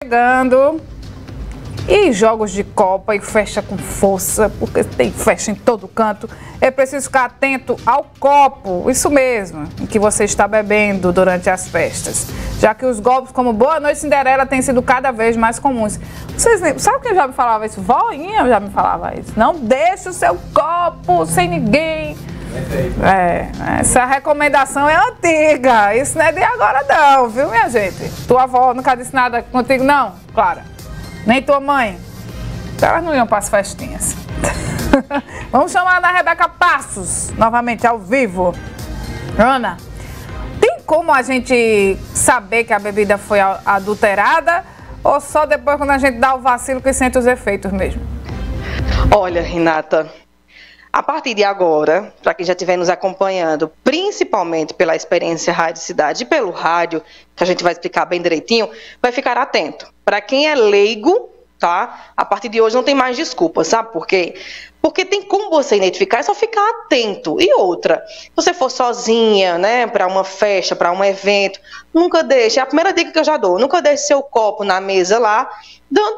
chegando. E jogos de Copa e festa com força, porque tem festa em todo canto. É preciso ficar atento ao copo, isso mesmo, em que você está bebendo durante as festas. Já que os golpes como Boa Noite Cinderela têm sido cada vez mais comuns. Vocês lembram? Sabe quem já me falava isso? Voinha já me falava isso. Não deixe o seu copo sem ninguém. Essa recomendação é antiga. Isso não é de agora não, viu, minha gente? Tua avó nunca disse nada contigo, não, Clara? Nem tua mãe? Elas não iam para as festinhas. Vamos chamar a Ana Rebeca Passos, novamente ao vivo. Ana, tem como a gente saber que a bebida foi adulterada ou só depois quando a gente dá o vacilo que sente os efeitos mesmo? Olha, Renata, a partir de agora, para quem já estiver nos acompanhando, principalmente pela experiência Rádio Cidade e pelo rádio, que a gente vai explicar bem direitinho, vai ficar atento. Para quem é leigo, tá? A partir de hoje não tem mais desculpa, sabe por quê? Porque tem como você identificar, é só ficar atento. E outra, se você for sozinha, né, para uma festa, para um evento, nunca deixe, é a primeira dica que eu já dou, nunca deixe seu copo na mesa lá, dando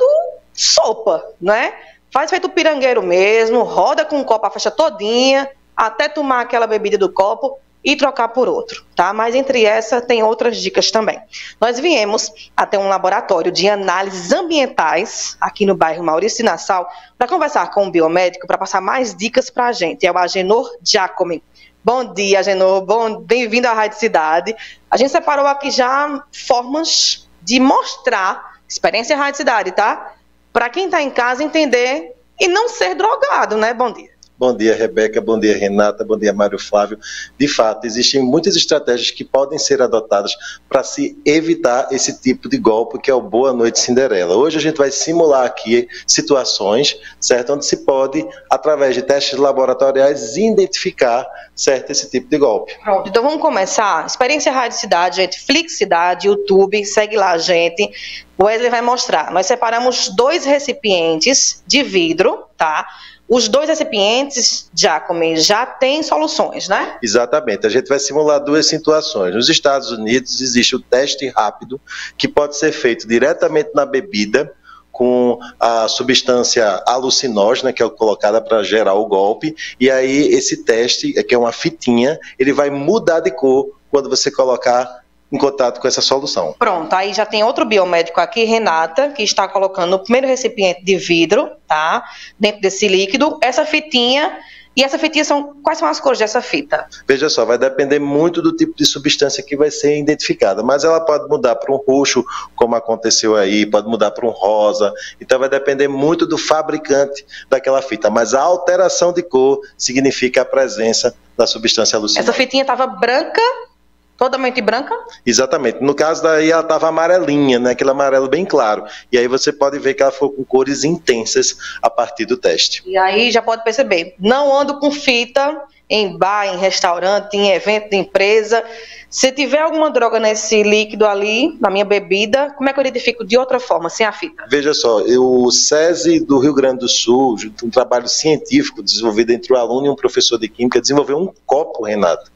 sopa, né? Faz feito pirangueiro mesmo, roda com o copo a festa todinha, até tomar aquela bebida do copo e trocar por outro, tá? Mas entre essa tem outras dicas também. Nós viemos até um laboratório de análises ambientais aqui no bairro Maurício de Nassau para conversar com um biomédico para passar mais dicas para a gente. É o Agenor Giacomi. Bom dia, Agenor. Bem-vindo à Rádio Cidade. A gente separou aqui já formas de mostrar experiência Rádio Cidade, tá? Para quem está em casa entender e não ser drogado, né? Bom dia. Bom dia, Rebeca. Bom dia, Renata. Bom dia, Mário Flávio. De fato, existem muitas estratégias que podem ser adotadas para se evitar esse tipo de golpe que é o Boa Noite Cinderela. Hoje a gente vai simular aqui situações, certo? Onde se pode, através de testes laboratoriais, identificar, certo, esse tipo de golpe. Pronto, então vamos começar. Experiência Rádio Cidade, gente, Flix Cidade, YouTube, segue lá, gente. O Wesley vai mostrar. Nós separamos 2 recipientes de vidro, tá? Os 2 recipientes, Giacomi, já têm soluções, né? Exatamente. A gente vai simular 2 situações. Nos Estados Unidos existe o teste rápido, que pode ser feito diretamente na bebida, com a substância alucinógena, que é colocada para gerar o golpe. E aí esse teste, que é uma fitinha, ele vai mudar de cor quando você colocar em contato com essa solução. Pronto, aí já tem outro biomédico aqui, Renata, que está colocando o primeiro recipiente de vidro, tá? Dentro desse líquido, essa fitinha. E essa fitinha quais são as cores dessa fita? Veja só, vai depender muito do tipo de substância que vai ser identificada, mas ela pode mudar para um roxo, como aconteceu aí, pode mudar para um rosa, então vai depender muito do fabricante daquela fita, mas a alteração de cor significa a presença da substância alucinógena. Essa fitinha estava branca, totalmente branca? Exatamente. No caso daí ela estava amarelinha, né? Aquele amarelo bem claro. E aí você pode ver que ela ficou com cores intensas a partir do teste. E aí já pode perceber, não ando com fita em bar, em restaurante, em evento de empresa. Se tiver alguma droga nesse líquido ali, na minha bebida, como é que eu identifico de outra forma, sem a fita? Veja só, o SESI do Rio Grande do Sul, um trabalho científico desenvolvido entre um aluno e um professor de química, desenvolveu um copo, Renato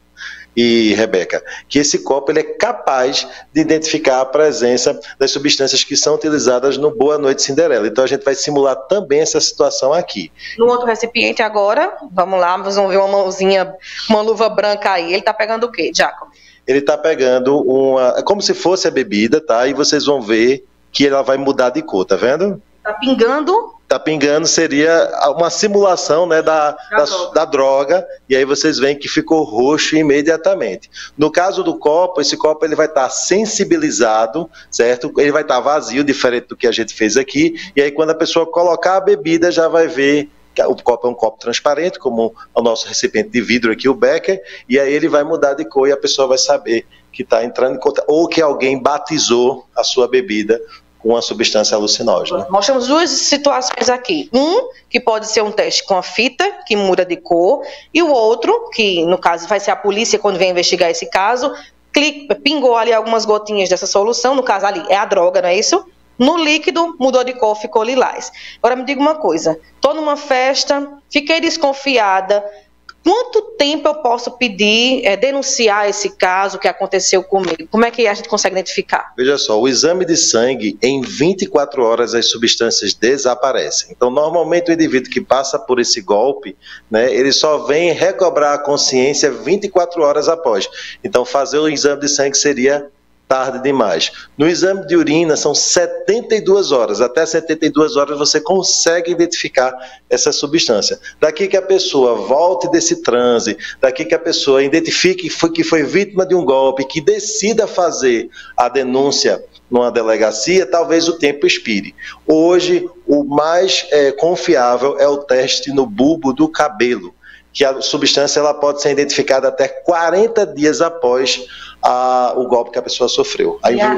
e Rebeca, que esse copo ele é capaz de identificar a presença das substâncias que são utilizadas no Boa Noite Cinderela. Então a gente vai simular também essa situação aqui. No outro recipiente agora, vamos lá, vocês vão ver uma mãozinha, uma luva branca aí. Ele está pegando o quê, Giacomo? Ele está pegando é como se fosse a bebida, tá? E vocês vão ver que ela vai mudar de cor, tá vendo? Está pingando? Está pingando, seria uma simulação, né, da droga, e aí vocês veem que ficou roxo imediatamente. No caso do copo, esse copo ele vai estar sensibilizado, certo? Ele vai estar vazio, diferente do que a gente fez aqui, e aí quando a pessoa colocar a bebida, já vai ver que o copo é um copo transparente, como o nosso recipiente de vidro aqui, o Becker, e aí ele vai mudar de cor e a pessoa vai saber que está entrando em contato, ou que alguém batizou a sua bebida com a substância alucinógena. Nós temos 2 situações aqui. Um, que pode ser um teste com a fita, que muda de cor, e o outro, que no caso vai ser a polícia quando vem investigar esse caso, pingou ali algumas gotinhas dessa solução, no caso ali é a droga, não é isso? No líquido, mudou de cor, ficou lilás. Agora me diga uma coisa, estou numa festa, fiquei desconfiada, quanto tempo eu posso pedir, denunciar esse caso que aconteceu comigo? Como é que a gente consegue identificar? Veja só, o exame de sangue, em 24 horas as substâncias desaparecem. Então, normalmente o indivíduo que passa por esse golpe, né, ele só vem recobrar a consciência 24 horas após. Então, fazer o exame de sangue seria tarde demais. No exame de urina são 72 horas. Até 72 horas você consegue identificar essa substância. Daqui que a pessoa volte desse transe, daqui que a pessoa identifique que foi vítima de um golpe, que decida fazer a denúncia numa delegacia, talvez o tempo expire. Hoje, o mais confiável é o teste no bulbo do cabelo, que a substância ela pode ser identificada até 40 dias após o golpe que a pessoa sofreu,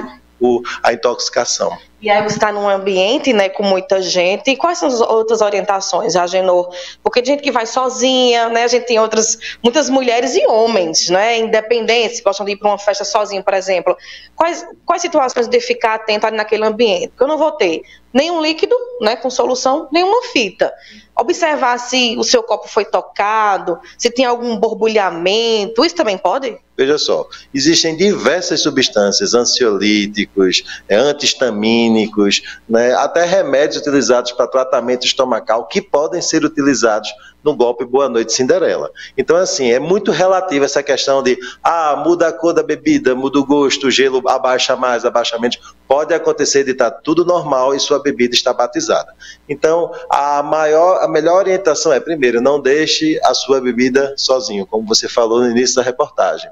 a intoxicação. E aí você está num ambiente, né, com muita gente. E quais são as outras orientações, Agenor? Porque tem gente que vai sozinha, né? A gente tem muitas mulheres e homens, né, independentes, que gostam de ir para uma festa sozinho, por exemplo. Quais situações de ficar atento ali naquele ambiente? Porque eu não vou ter nenhum líquido, né, com solução, nenhuma fita. Observar se o seu copo foi tocado, se tem algum borbulhamento, isso também pode? Veja só, existem diversas substâncias, ansiolíticos, antihistamínicos, né, até remédios utilizados para tratamento estomacal que podem ser utilizados no golpe Boa Noite Cinderela. Então, assim, é muito relativo essa questão de, muda a cor da bebida, muda o gosto, o gelo abaixa mais, abaixa menos. Pode acontecer de estar tudo normal e sua bebida está batizada. Então, a melhor orientação é, primeiro, não deixe a sua bebida sozinho, como você falou no início da reportagem.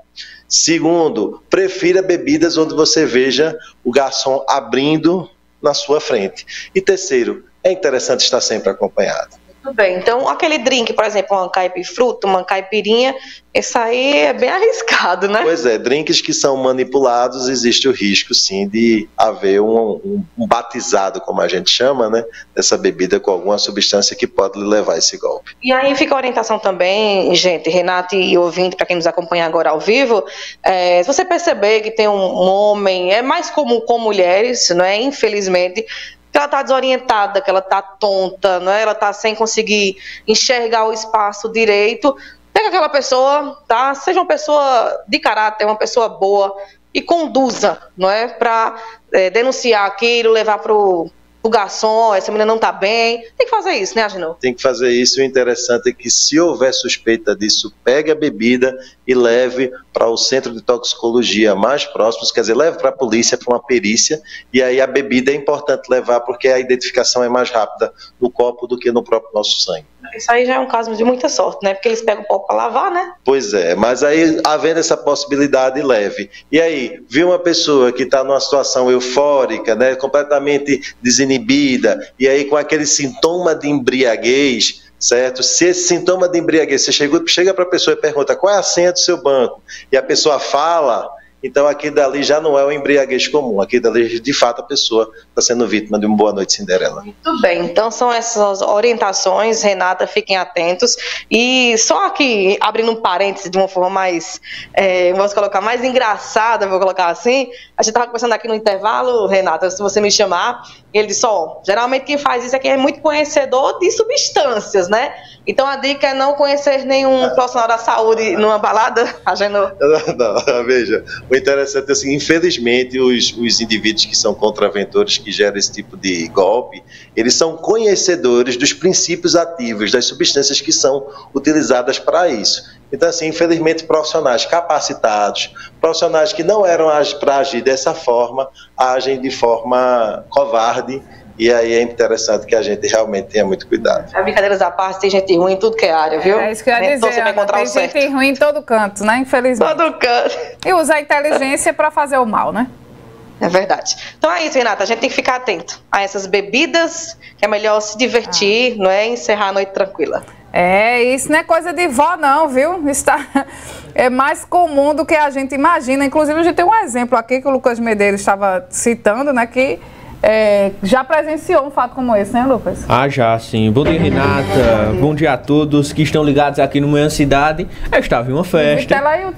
Segundo, prefira bebidas onde você veja o garçom abrindo na sua frente. E terceiro, é interessante estar sempre acompanhado. Tudo bem, então aquele drink, por exemplo, uma caipifruta, uma caipirinha, esse aí é bem arriscado, né? Pois é, drinks que são manipulados, existe o risco sim de haver um batizado, como a gente chama, né, dessa bebida com alguma substância que pode lhe levar a esse golpe. E aí fica a orientação também, gente, Renato e ouvinte, para quem nos acompanha agora ao vivo, se você perceber que tem um homem, é mais comum com mulheres, né, infelizmente, que ela está desorientada, que ela está tonta, né? Ela está sem conseguir enxergar o espaço direito. Pega aquela pessoa, tá? Seja uma pessoa de caráter, uma pessoa boa e conduza, não é? Para denunciar aquilo, levar para o garçom, essa menina não está bem. Tem que fazer isso, né, Agenor? Tem que fazer isso. O interessante é que, se houver suspeita disso, pegue a bebida e leve para o centro de toxicologia mais próximo, quer dizer, leve para a polícia, para uma perícia, e aí a bebida é importante levar porque a identificação é mais rápida no copo do que no próprio nosso sangue. Isso aí já é um caso de muita sorte, né? Porque eles pegam o copo para lavar, né? Pois é, mas aí, havendo essa possibilidade, leve. E aí, viu uma pessoa que está numa situação eufórica, né, completamente desinibida, e aí com aquele sintoma de embriaguez, certo? Se esse sintoma de embriaguez, você chega para a pessoa e pergunta qual é a senha do seu banco, e a pessoa fala, então aquilo dali já não é um embriaguez comum, aquilo dali, de fato, a pessoa está sendo vítima de uma Boa Noite Cinderela. Muito bem, então são essas orientações, Renata, fiquem atentos. E só aqui, abrindo um parênteses de uma forma mais, vamos colocar, mais engraçada, vou colocar assim, a gente estava conversando aqui no intervalo, Renata, se você me chamar, ele disse, geralmente quem faz isso aqui é muito conhecedor de substâncias, né? Então a dica é não conhecer nenhum profissional da saúde numa balada, Agenor? Não, veja, o interessante é assim, infelizmente os indivíduos que são contraventores, que geram esse tipo de golpe, eles são conhecedores dos princípios ativos, das substâncias que são utilizadas para isso. Então, assim, infelizmente, profissionais capacitados, profissionais que não eram para agir dessa forma, agem de forma covarde, e aí é interessante que a gente realmente tenha muito cuidado. Brincadeiras à parte, tem gente ruim em tudo que é área, viu? É isso que eu ia dizer, tem gente ruim em todo canto, né? Infelizmente. Todo canto. E usar a inteligência para fazer o mal, né? É verdade. Então é isso, Renata, a gente tem que ficar atento a essas bebidas, que é melhor se divertir, não é? Encerrar a noite tranquila. Isso não é coisa de vó não, viu? Isso é mais comum do que a gente imagina. Inclusive, a gente tem um exemplo aqui que o Lucas Medeiros estava citando, né? Que já presenciou um fato como esse, né, Lucas? Já sim. Bom dia, Renata. Bom dia a todos que estão ligados aqui no Manhã Cidade. Eu estava em uma festa.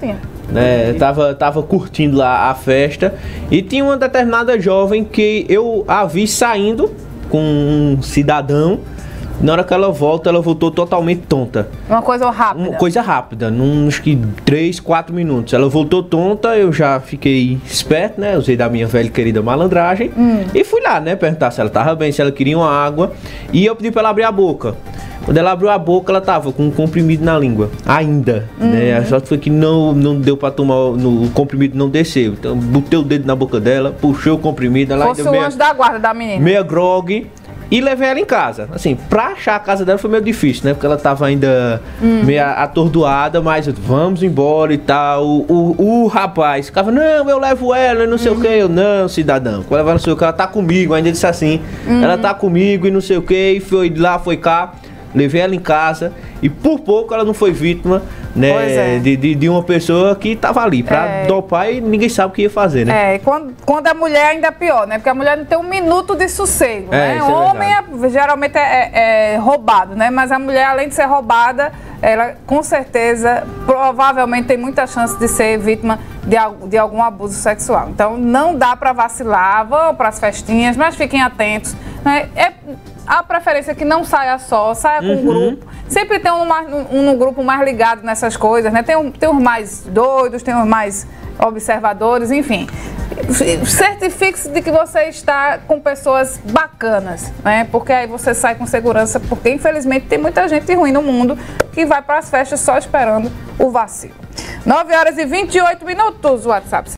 Tava curtindo lá a festa e tinha uma determinada jovem que eu a vi saindo com um cidadão Na hora que ela voltou totalmente tonta. Uma coisa rápida? Uma coisa rápida, acho que 3, 4 minutos. Ela voltou tonta, eu já fiquei esperto, né? Usei da minha velha querida malandragem. E fui lá, né? Perguntar se ela tava bem, se ela queria uma água. E eu pedi pra ela abrir a boca. Quando ela abriu a boca, ela tava com um comprimido na língua. Ainda, né? A sorte foi que não deu pra tomar, o comprimido não desceu. Então, botei o dedo na boca dela, puxei o comprimido. Ela fosse o anjo da guarda da menina. Meia grog. E levei ela em casa. Assim, pra achar a casa dela foi meio difícil, né? Porque ela tava ainda meio atordoada, mas vamos embora e tal. O rapaz ficava, não, eu levo ela e não sei o que. Eu, não, cidadão, vou levar não sei o que, ela tá comigo. Ainda disse assim, ela tá comigo e não sei o que. E foi lá, foi cá. Levei ela em casa e por pouco ela não foi vítima, né, de uma pessoa que tava ali pra dopar e ninguém sabe o que ia fazer, né? E quando a mulher ainda é pior, né? Porque a mulher não tem um minuto de sossego, né? O homem geralmente é roubado, né? Mas a mulher, além de ser roubada, ela com certeza, provavelmente tem muita chance de ser vítima de algum abuso sexual. Então não dá pra vacilar, vão pras festinhas, mas fiquem atentos, né? A preferência é que não saia só, saia com um grupo. Sempre tem um no grupo mais ligado nessas coisas, né? Tem os mais doidos, tem os mais observadores, enfim. Certifique-se de que você está com pessoas bacanas, né? Porque aí você sai com segurança, porque infelizmente tem muita gente ruim no mundo que vai para as festas só esperando o vacilo. 9h28, o WhatsApp.